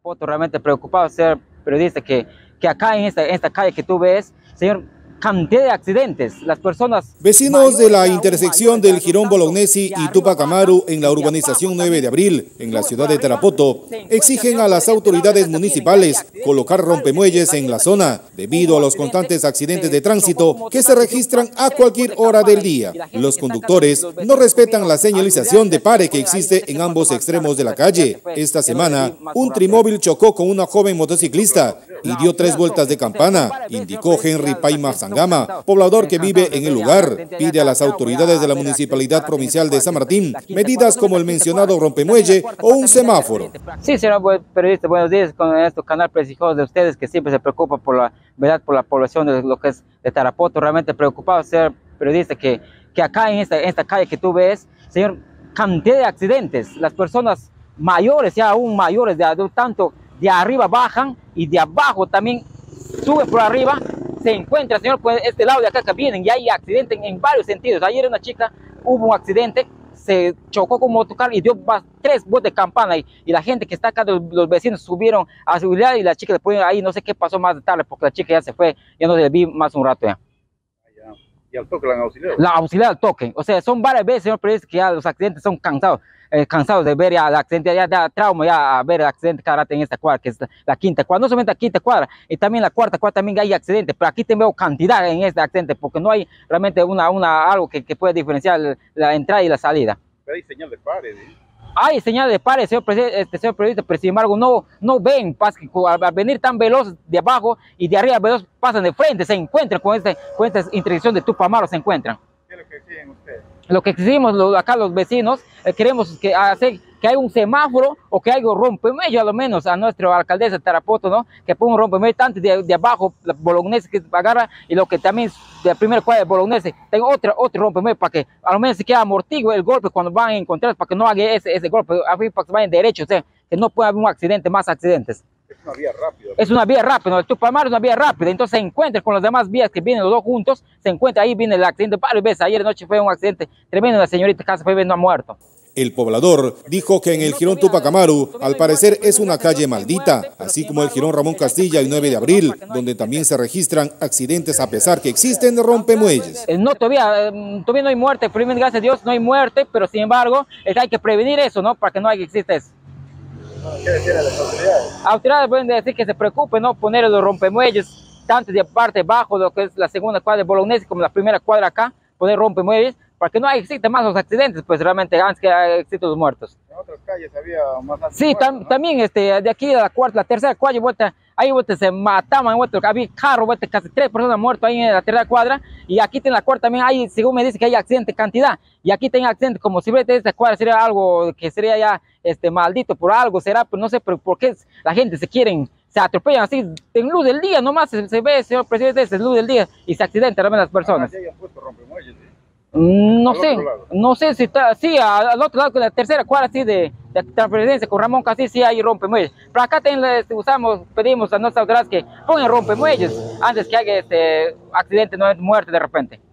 Tarapoto, realmente preocupado, señor periodista, que acá en esta calle que tú ves, señor, cantidad de accidentes, las personas... Vecinos de la intersección del Jirón Bolognesi y Tupac Amaru en la urbanización 9 de abril, en la ciudad de Tarapoto, exigen a las autoridades municipales colocar rompemuelles en la zona, debido a los constantes accidentes de tránsito que se registran a cualquier hora del día. Los conductores no respetan la señalización de pare que existe en ambos extremos de la calle. Esta semana, un trimóvil chocó con una joven motociclista y dio 3 vueltas de campana, indicó Henry Paima Sangama, poblador que vive en el lugar. Pide a las autoridades de la Municipalidad Provincial de San Martín medidas como el mencionado rompemuelle o un semáforo. Sí, señor periodista, buenos días con este canal prestigioso de ustedes que siempre se preocupa por la verdad, por la población de lo que es de Tarapoto. Realmente preocupado, señor periodista, que acá en esta calle que tú ves, señor, cantidad de accidentes. Las personas mayores, ya aún mayores, tanto de arriba bajan y de abajo también suben por arriba. Se encuentra, señor, pues este lado de acá que vienen y hay accidentes en varios sentidos. Ayer una chica hubo un accidente, se chocó con un motocar y dio 3 vueltas de campana y la gente que está acá, los vecinos subieron a seguridad y la chica después ahí no sé qué pasó más de tarde porque la chica ya se fue, ya no se vi más un rato ya. ¿Y al toque la han auxiliado? La auxiliar al toque, o sea, son varias veces, señor periodista, que ya los accidentes son cansados de ver ya el accidente, ya da trauma ya a ver el accidente cada rato en esta cuadra, que es la quinta cuadra, no solamente la quinta cuadra, y también la cuarta cuadra también hay accidentes, pero aquí te veo cantidad en este accidente, porque no hay realmente algo que pueda diferenciar la entrada y la salida. Pero hay señal de pare, ¿eh? Hay señal de pare, señor periodista, pero sin embargo no ven, al venir tan veloz de abajo y de arriba veloz pasan de frente, se encuentran con esta intersección de Tupac Amaru, se encuentran. ¿Qué es lo que exigen ustedes? Lo que exigimos acá los vecinos, queremos que haya un semáforo o que haya un rompemuelle, a lo menos a nuestra alcaldesa de Tarapoto, ¿no? Que ponga un rompemuelle tanto de abajo, la Bolognesi que agarra, y lo que también de la primera cuadra de Bolognesi, tenga otro rompemuelle para que a lo menos se quede amortigo el golpe cuando van a encontrar, para que no haga ese golpe, para que vayan derecho, o sea, que no pueda haber un accidente, más accidentes. Es una vía rápida. Es una vía rápida, ¿no? El Tupac Amaru es una vía rápida, entonces se encuentra con las demás vías que vienen los dos juntos, se encuentra ahí, viene el accidente varias veces. Ayer anoche fue un accidente tremendo, la señorita casi fue viendo a muerto. El poblador dijo que en el Jirón Tupac Amaru, al parecer, es una calle maldita, así como el Jirón Ramón Castilla y 9 de abril, donde también se registran accidentes a pesar que existen rompemuelles. No, todavía no hay muerte, primero, gracias a Dios, no hay muerte, pero sin embargo, hay que prevenir eso, ¿no? Para que no exista eso. ¿Qué decir a las autoridades? Autoridades pueden decir que se preocupen, ¿no? Poner los rompemuelles, tanto de parte bajo, lo que es la segunda cuadra de Bolognesi, como la primera cuadra acá, poner rompemuelles, para que no exista más los accidentes, pues realmente antes que existan los muertos. En otras calles había más accidentes. Sí, ¿no? También de aquí a la tercera cuadra, ahí se mataban, había carro, casi 3 personas muertas ahí en la tercera cuadra, y aquí en la cuarta también hay, según me dice, que hay accidente cantidad, y aquí tienen accidentes, como si esta cuadra sería algo que sería ya maldito por algo, será, pues no sé por qué la gente se atropellan así, en luz del día, nomás se ve, señor presidente, es luz del día, y se accidentan también las personas. ¿Ya hayan puesto rompemuelles? No sé si está, sí, al otro lado, de la tercera cuadra, sí, de transferencia con Ramón Castilla, sí hay rompemuelles. Pero acá pedimos a nuestras autoridades que pongan rompemuelles antes que haya accidente, no muerte de repente.